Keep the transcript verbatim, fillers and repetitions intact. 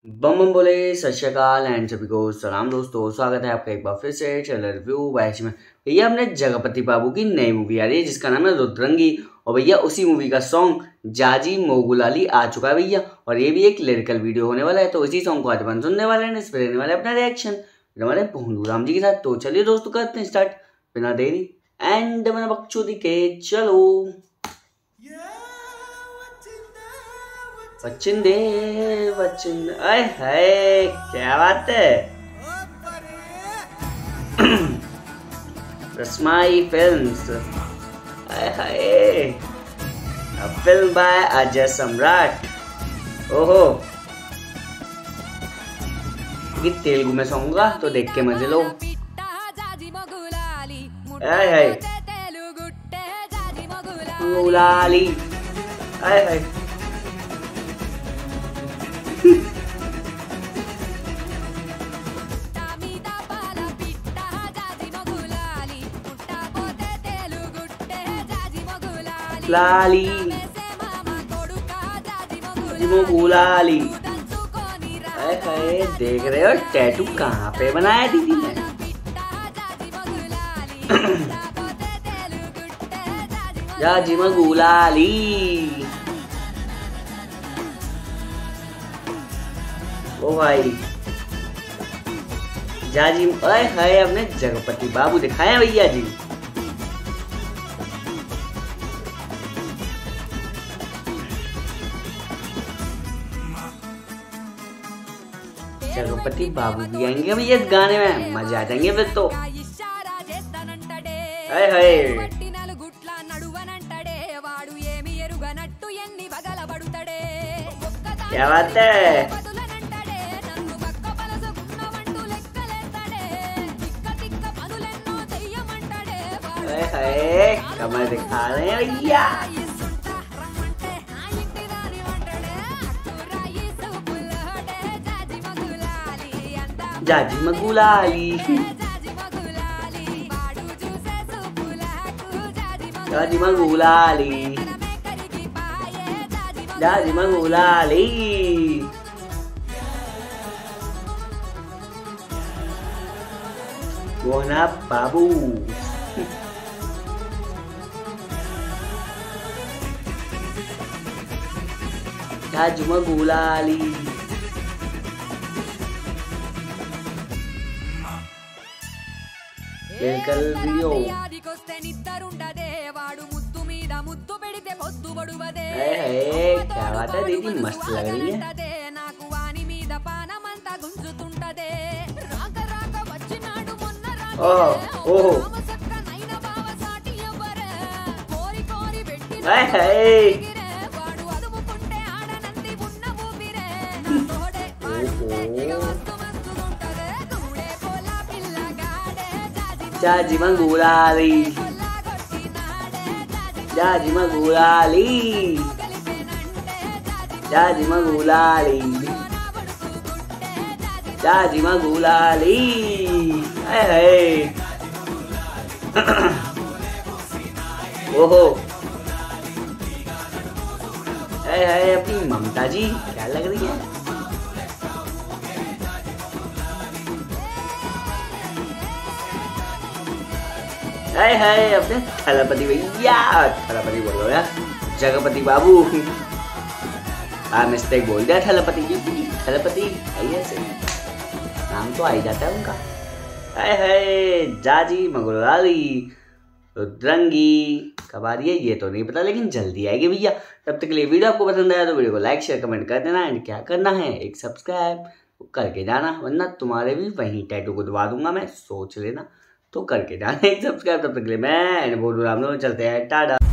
बम बम बोले सत श्री अकाल एंड सभी को सलाम दोस्तों, स्वागत है आपका एक बार फिर से चैनल रिव्यू वैच में। भैया हमने जगपति बाबू की नई मूवी आ रही है जिसका नाम है रुद्रंगी, और भैया उसी मूवी का सॉन्ग जाजी मोगुलाली आ चुका है भैया, और ये भी एक लिरिकल वीडियो होने वाला है। तो इसी सॉन्ग को आज अपन सुनने वाले हैं, इस पर देने वाले अपना रिएक्शन हमारे भोंदू राम जी के साथ। तो चलिए दोस्तों करते हैं स्टार्ट बिना देरी एंड बिना बकचोदी के। चलो वचिंदे वचिंदे, आय हाय क्या बात है। रस्माई फिल्म्स, आय हाय फिल्म बाय अजय सम्राट। ओहो ये तेलुगु में सॉन्ग का, तो देख के मजे लो। आय हाय मोगुलाली, आय हाय लाली मोगुलाली, देख रहे हो टैटू कहाँ पे बनाया दीदी ने। जाजी मोगुलाली, ओ भाई जाजी, अरे हाय अपने जगपति बाबू दिखाए भैया जी। जगपति बाबू भी आएंगे भैया इस गाने में, मजा आ जाएंगे फिर तो। हाय हाय क्या बात है। हाय हाय कमर दिखा रहे हैं भैया। जाजी मोगुलाली, जाजी मोगुलाली, जाजी मोगुलाली, गोना बाबू। जाजी मोगुलाली, लिरिकल वीडियो। क्या बात है दीदी, मस्त लग रही है। ओह ओह हाय हाय जाजी मोगुलाली, जाजी मोगुलाली, जाजी मोगुलाली, जाजी मोगुलाली, हाय हाय ओहो हाय हाय अपनी ममता जी क्या लग रही है। हाय हाय अपने थलपति भैया, थलपति बोल रहा यार, जगपति बाबू। हाँ मिस्टेक बोल दिया, थलपति जी, थलपति आइए से नाम तो आ ही जाता है उनका। हाय हाय जाजी मोगुलाली रुद्रंगी कब आ रही है ये तो नहीं पता, लेकिन जल्दी आएगी भैया। तब तक के लिए वीडियो आपको पसंद आया तो वीडियो को लाइक शेयर कमेंट कर देना, एंड क्या करना है एक सब्सक्राइब करके जाना, वरना तुम्हारे भी वहीं टैटू को दबा दूंगा मैं, सोच लेना। तो करके जाना एक सब्सक्राइब। तब तक के लिए मैं भोंदू राम चलते हैं, टाटा।